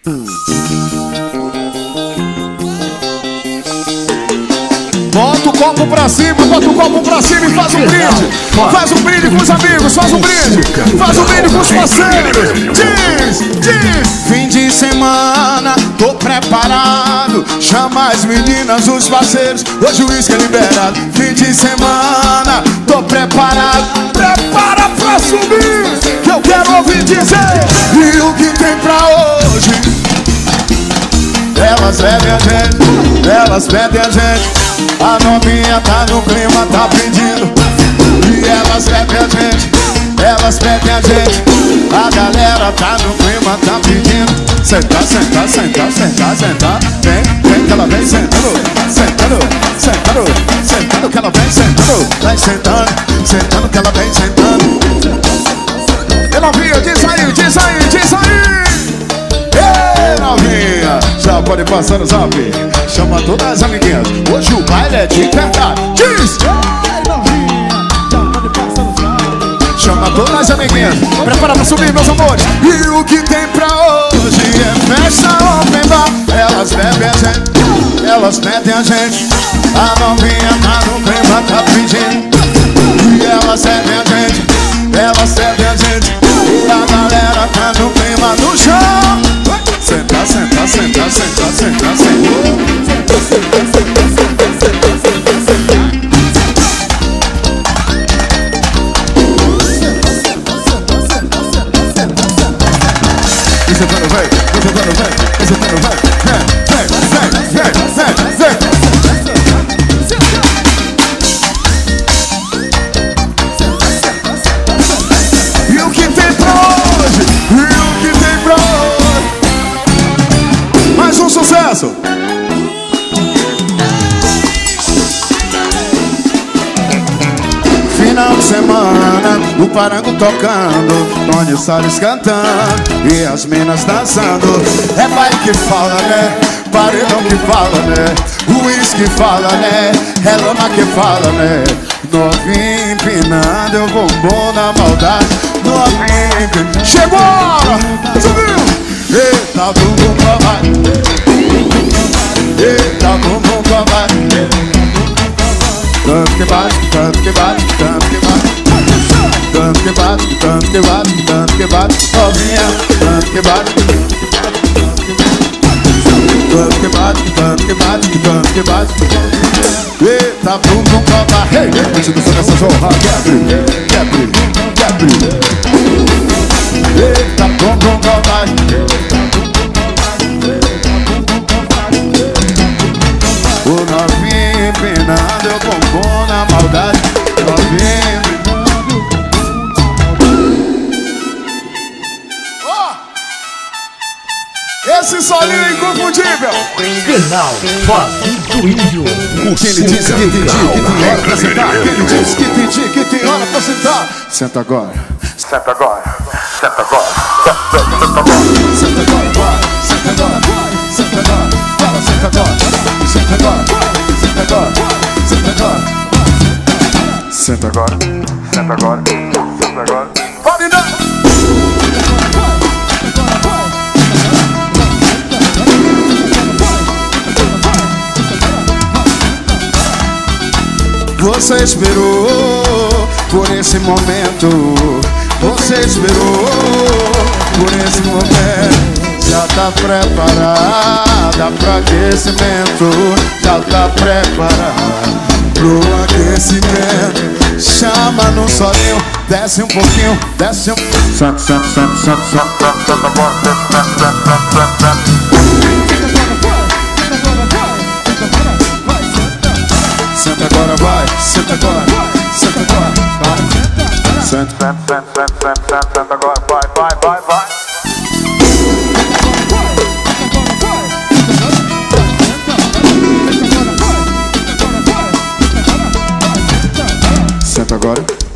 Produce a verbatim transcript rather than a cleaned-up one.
Bota o copo pra cima, bota o copo pra cima e faz um brinde. Faz um brinde com os amigos, faz um brinde. Faz um brinde com os parceiros. Diz, diz. Fim de semana, tô preparado. Chama as meninas, os parceiros. Hoje o uísque é liberado. Fim de semana, tô preparado. Prepara pra subir, que eu quero ouvir dizer. E o que tem pra hoje? Elas bebem a gente, elas pedem a gente. A novinha tá no clima, tá pedindo. E elas bebem a gente, elas pedem a gente. A galera tá no clima, tá pedindo. Sentar, sentar, sentar, sentar, sentar. Vem, vem que ela vem sentando. Sentando, sentando, sentando que ela vem sentando. Vai sentando, sentando que ela vem sentando. E novinha, diz aí, diz aí, diz aí. Ei, novinha, já pode passar no zap. Chama todas as amiguinhas. Hoje o baile é de verdade. Diz! Ei, novinha, já pode passar no zap. Chama todas as amiguinhas. Prepara pra subir, meus amores. E o que tem pra hoje é festa open bar. Elas bebem a gente, elas pedem a gente. A novinha tá no clima, tá pedindo. E elas bebem a gente, elas pedem a gente. E a galera tá no clima do chão. Sentar, sentar, sentar, sentar, sentar, sentar. E sentando, vem, e sentando, vem, e sentando, vem, vem, vem, vem, vem, vem. E o que tem pra hoje? E o que tem pra hoje? Mais um sucesso! Final de semana, o parango tocando, Tony Salles cantando e as minas dançando. É baile que fala, né? Paredão que fala, né? Uísque fala, né? É lama que fala, né? Novinho empinando, eu bumbum na maldade. Novinho empinando. Chegou! Subiu! Eita, bumbum covarde. Eita, bumbum covarde. Tanto que bate, tanto que bate, tanto que bate. Tanto que bate, tanto que bate, tanto que bate. Novinha, tanto que bate. Tanto que bate, tanto que bate, tanto que bate. Eita, bumbum covarde. Ei, continua nessa zorra. Quebre, quebre, quebre. Eita, bumbum covarde. O novinho empinando, eu bumbum na maldade. Novinho empinando. Oh! Esse solinho é inconfundível. Canal Fazendo Índio. Quem ele disse que tem dia, que tem hora pra sentar. Quem ele disse que tem dia, que tem hora pra sentar. Senta agora. Senta agora. Senta agora. Senta agora. Senta agora, vai. Senta agora, vai. Senta agora. Fala, senta agora. Senta agora. Senta agora. Senta agora. Senta agora. Senta agora. Senta agora. Pode não. Você esperou por esse momento. Você esperou por esse momento. Já tá preparada pro aquecimento. Já tá preparada pro aquecimento. Chama no solinho, desce um pouquinho, desce um. Senta, senta, senta, senta, senta, senta agora, senta, senta, senta, senta agora, vai, senta agora, senta agora, vai, senta, senta, senta, senta, senta, senta agora, vai, vai, vai, vai. Senta agora.